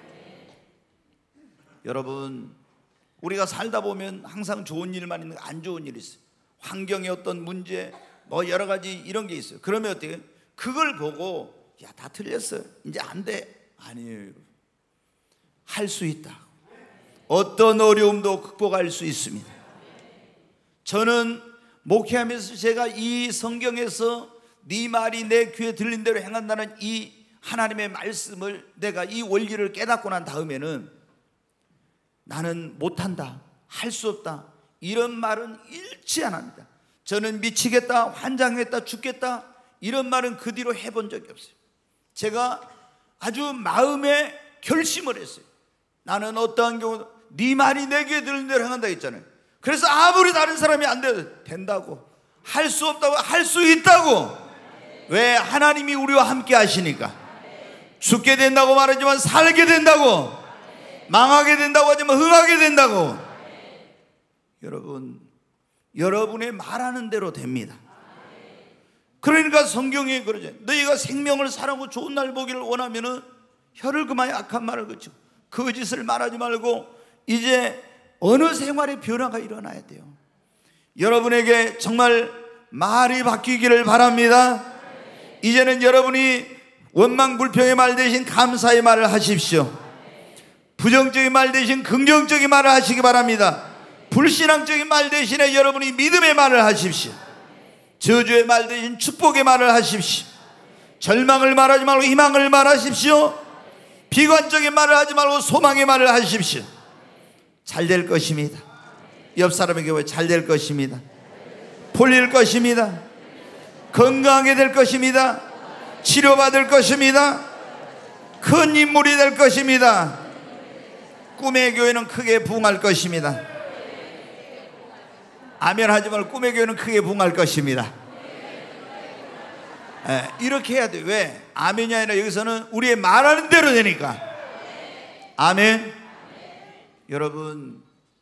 여러분, 우리가 살다 보면 항상 좋은 일만 있는 안 좋은 일이 있어요. 환경의 어떤 문제 뭐 여러 가지 이런 게 있어요. 그러면 어떻게 그걸 보고 야, 다 틀렸어, 이제 안 돼. 아니에요. 할 수 있다. 어떤 어려움도 극복할 수 있습니다. 저는 목회하면서 제가 이 성경에서 네 말이 내 귀에 들린 대로 행한다는 이 하나님의 말씀을 내가 이 원리를 깨닫고 난 다음에는 나는 못한다, 할 수 없다 이런 말은 일치 안 합니다. 저는 미치겠다, 환장했다, 죽겠다 이런 말은 그 뒤로 해본 적이 없어요. 제가 아주 마음에 결심을 했어요. 나는 어떠한 경우도 네 말이 내 귀에 들린 대로 행한다 했잖아요. 그래서 아무리 다른 사람이 안 돼도 된다고, 할 수 없다고, 할 수 있다고. 왜? 하나님이 우리와 함께 하시니까. 죽게 된다고 말하지만 살게 된다고, 망하게 된다고 하지만 흥하게 된다고. 여러분, 여러분의 말하는 대로 됩니다. 그러니까 성경에 그러죠. 너희가 생명을 사랑하고 좋은 날 보기를 원하면은 혀를 그만해 악한 말을 그치고 거짓을 말하지 말고 이제 어느 생활의 변화가 일어나야 돼요. 여러분에게 정말 말이 바뀌기를 바랍니다. 이제는 여러분이 원망 불평의 말 대신 감사의 말을 하십시오. 부정적인 말 대신 긍정적인 말을 하시기 바랍니다. 불신앙적인 말 대신에 여러분이 믿음의 말을 하십시오. 저주의 말 대신 축복의 말을 하십시오. 절망을 말하지 말고 희망을 말하십시오. 비관적인 말을 하지 말고 소망의 말을 하십시오. 잘 될 것입니다. 옆 사람에게 잘 될 것입니다. 풀릴 것입니다. 건강하게 될 것입니다. 치료받을 것입니다. 큰 인물이 될 것입니다. 꿈의 교회는 크게 부흥할 것입니다. 아멘 하지 말고 꿈의 교회는 크게 부흥할 것입니다. 예, 이렇게 해야 돼. 왜? 아멘이 아니라 여기서는 우리의 말하는 대로 되니까. 아멘. 여러분,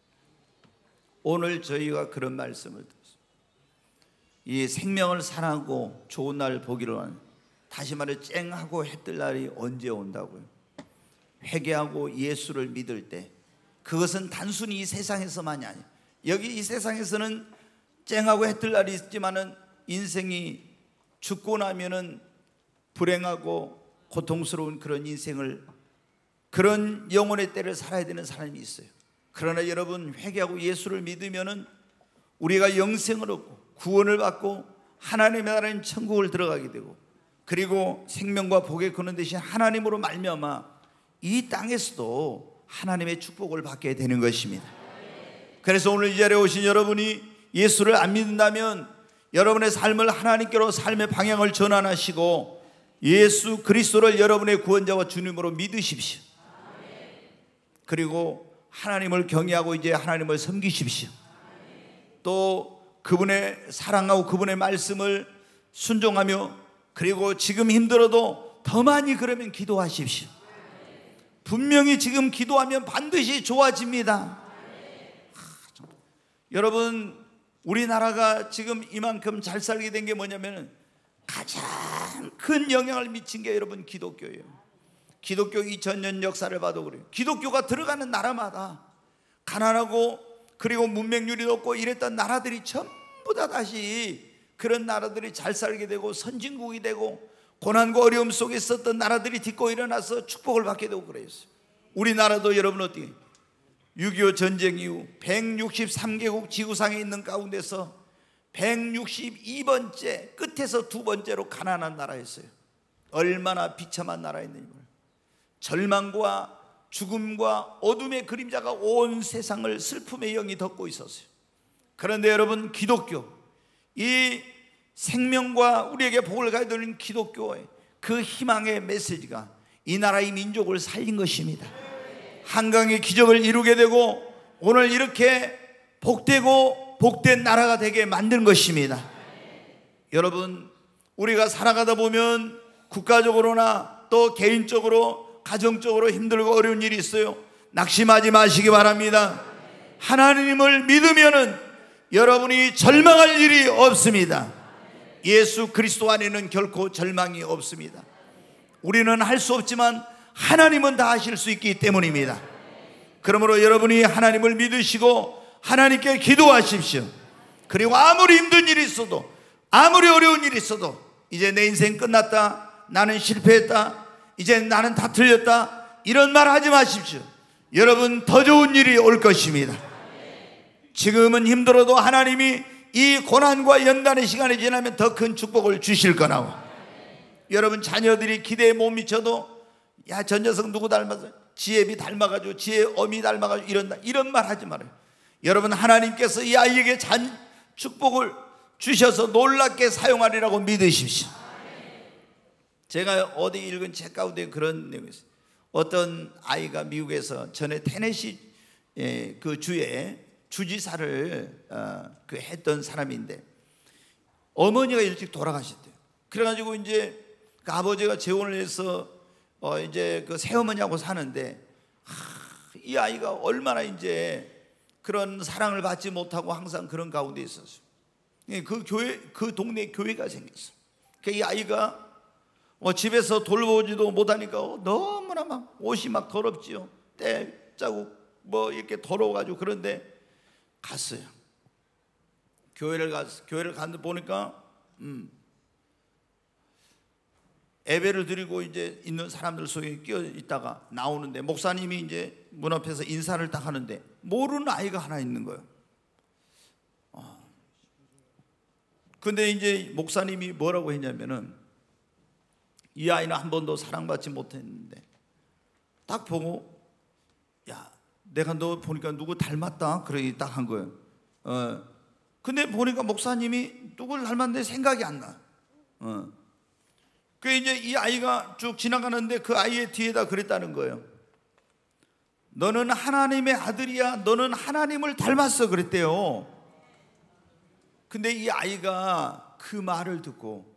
오늘 저희가 그런 말씀을 드렸습니다. 이 생명을 사랑하고 좋은 날 보기를 하는, 다시 말해 쨍하고 해뜰 날이 언제 온다고요? 회개하고 예수를 믿을 때. 그것은 단순히 이 세상에서만이 아니에요. 여기 이 세상에서는 쨍하고 해뜰 날이 있지만은 인생이 죽고 나면은 불행하고 고통스러운 그런 인생을, 그런 영혼의 때를 살아야 되는 사람이 있어요. 그러나 여러분, 회개하고 예수를 믿으면은 우리가 영생을 얻고 구원을 받고 하나님의 나라인 천국을 들어가게 되고, 그리고 생명과 복의 근원 되신 하나님으로 말미암아 이 땅에서도 하나님의 축복을 받게 되는 것입니다. 그래서 오늘 이 자리에 오신 여러분이 예수를 안 믿는다면 여러분의 삶을 하나님께로 삶의 방향을 전환하시고 예수 그리스도를 여러분의 구원자와 주님으로 믿으십시오. 그리고 하나님을 경외하고 이제 하나님을 섬기십시오. 또 그분의 사랑하고 그분의 말씀을 순종하며, 그리고 지금 힘들어도 더 많이 그러면 기도하십시오. 분명히 지금 기도하면 반드시 좋아집니다. 하, 여러분, 우리나라가 지금 이만큼 잘 살게 된 게 뭐냐면 가장 큰 영향을 미친 게 여러분 기독교예요. 기독교 이천 년 역사를 봐도 그래요. 기독교가 들어가는 나라마다 가난하고 그리고 문맹률이 높고 이랬던 나라들이 전부 다 다시 그런 나라들이 잘 살게 되고 선진국이 되고 고난과 어려움 속에 있었던 나라들이 딛고 일어나서 축복을 받게 되고 그랬어요. 우리나라도 여러분 어떻게 육이오 전쟁 이후 백육십삼 개국 지구상에 있는 가운데서 백육십이 번째 끝에서 두 번째로 가난한 나라였어요. 얼마나 비참한 나라였는지 몰라요. 절망과 죽음과 어둠의 그림자가 온 세상을 슬픔의 영이 덮고 있었어요. 그런데 여러분, 기독교, 이 생명과 우리에게 복을 가져오는 기독교의 그 희망의 메시지가 이 나라의 민족을 살린 것입니다. 한강의 기적을 이루게 되고 오늘 이렇게 복되고 복된 나라가 되게 만든 것입니다. 여러분, 우리가 살아가다 보면 국가적으로나 또 개인적으로 가정적으로 힘들고 어려운 일이 있어요. 낙심하지 마시기 바랍니다. 하나님을 믿으면은 여러분이 절망할 일이 없습니다. 예수 그리스도 안에는 결코 절망이 없습니다. 우리는 할 수 없지만 하나님은 다 하실 수 있기 때문입니다. 그러므로 여러분이 하나님을 믿으시고 하나님께 기도하십시오. 그리고 아무리 힘든 일이 있어도, 아무리 어려운 일이 있어도, 이제 내 인생 끝났다, 나는 실패했다, 이제 나는 다 틀렸다, 이런 말 하지 마십시오. 여러분, 더 좋은 일이 올 것입니다. 지금은 힘들어도 하나님이 이 고난과 연단의 시간이 지나면 더 큰 축복을 주실 거라고. 여러분, 자녀들이 기대에 못 미쳐도 야, 저 녀석 누구 닮아서 지혜비 닮아가지고 지혜 어미 닮아가지고 이런다, 이런 말 하지 말아요. 여러분, 하나님께서 이 아이에게 잔 축복을 주셔서 놀랍게 사용하리라고 믿으십시오. 제가 어디 읽은 책 가운데 그런 내용이 있어요. 어떤 아이가 미국에서 전에 테네시 그 주에 주지사를 어, 그 했던 사람인데 어머니가 일찍 돌아가셨대요. 그래가지고 이제 그 아버지가 재혼을 해서 어 이제 그 새어머니하고 사는데 하, 이 아이가 얼마나 이제 그런 사랑을 받지 못하고 항상 그런 가운데 있었어요. 그 교회, 그 동네 교회가 생겼어. 이 아이가 어 집에서 돌보지도 못하니까 너무나 막 옷이 막 더럽지요. 때 자국 뭐 이렇게 더러워가지고. 그런데 갔어요. 교회를 갔어. 교회를 갔는데 보니까 음. 예배를 드리고 이제 있는 사람들 속에 끼어 있다가 나오는데 목사님이 이제 문 앞에서 인사를 딱 하는데 모르는 아이가 하나 있는 거예요. 어. 근데 이제 목사님이 뭐라고 했냐면은 이 아이는 한 번도 사랑받지 못했는데 딱 보고 야, 내가 너 보니까 누구 닮았다 그러기 딱 한 거예요. 어. 근데 보니까 목사님이 누굴 닮았는데 생각이 안 나. 어. 그 이제 이 아이가 쭉 지나가는데 그 아이의 뒤에다 그랬다는 거예요. 너는 하나님의 아들이야. 너는 하나님을 닮았어 그랬대요. 근데 이 아이가 그 말을 듣고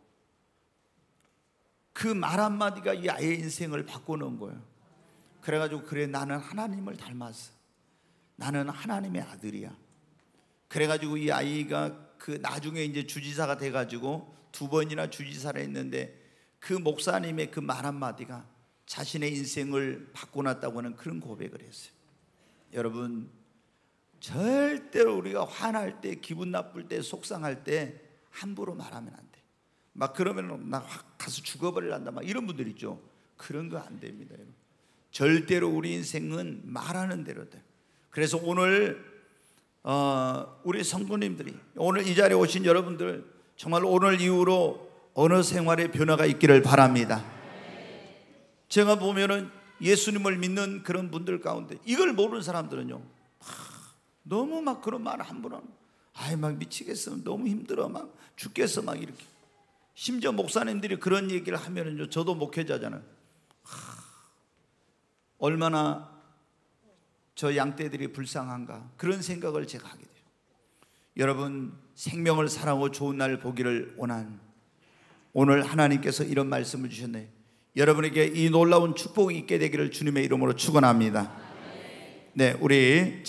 그 말 한마디가 이 아이의 인생을 바꿔놓은 거예요. 그래가지고 그래, 나는 하나님을 닮았어. 나는 하나님의 아들이야. 그래가지고 이 아이가 그 나중에 이제 주지사가 돼가지고 두 번이나 주지사를 했는데 그 목사님의 그 말 한마디가 자신의 인생을 바꿔놨다고 하는 그런 고백을 했어요. 여러분, 절대로 우리가 화날 때, 기분 나쁠 때, 속상할 때 함부로 말하면 안 돼. 막 그러면 나 확 가서 죽어버릴란다 막 이런 분들 있죠. 그런 거 안 됩니다. 여러분. 절대로 우리 인생은 말하는 대로 돼. 그래서 오늘 어, 우리 성도님들이, 오늘 이 자리에 오신 여러분들, 정말 오늘 이후로 언어 생활에 변화가 있기를 바랍니다. 제가 보면은 예수님을 믿는 그런 분들 가운데 이걸 모르는 사람들은요, 하, 너무 막 그런 말 함부로, 아이 막 미치겠어, 너무 힘들어, 막 죽겠어, 막 이렇게. 심지어 목사님들이 그런 얘기를 하면은요, 저도 목회자잖아요. 하, 얼마나 저 양떼들이 불쌍한가, 그런 생각을 제가 하게 돼요. 여러분, 생명을 사랑하고 좋은 날 보기를 원한 오늘 하나님께서 이런 말씀을 주셨네. 여러분에게 이 놀라운 축복이 있게 되기를 주님의 이름으로 축원합니다. 네, 우리